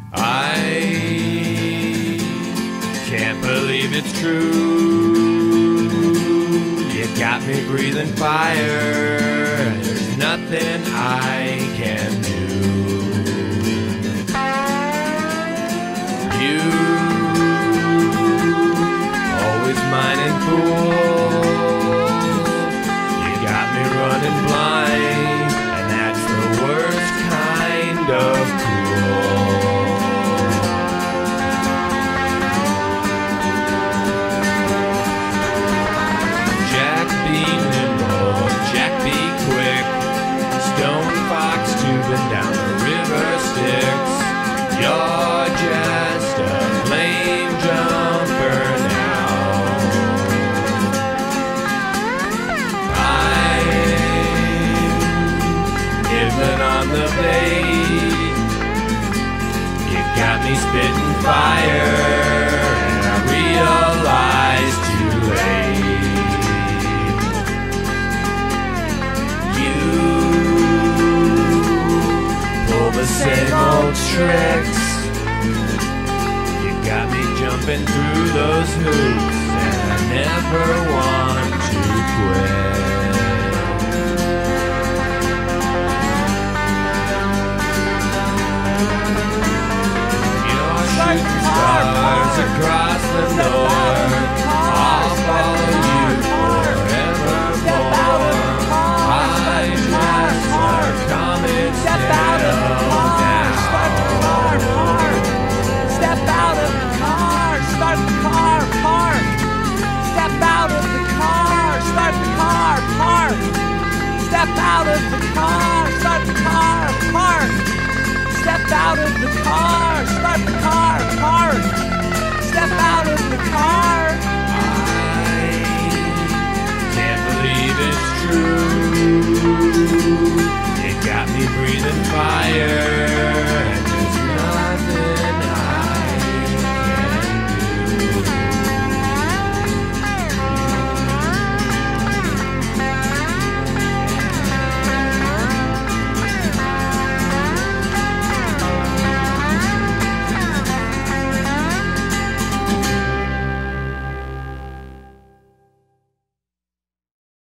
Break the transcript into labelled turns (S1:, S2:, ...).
S1: I can't believe it's true. You got me breathing fire. There's nothing I can do. You always mining fools. You got me running blind, and that's the worst kind of cool. Jack be nimble, Jack be quick. Stone fox tubing down the river Styx. You're just a flame jumper now. I'm living on the bait. You got me spitting fire, and I realize too late. You pull the same old tricks. You got me jumping through those hoops, and I never want to quit. You're shooting stars across the north. I'll follow you forevermore. I just are Comet still now.
S2: Step out of the car, start the car, park. Step out of the car, start the car, park. Step out of the car, start the car, park. Step out of the car, start the car, park. Step out of the car.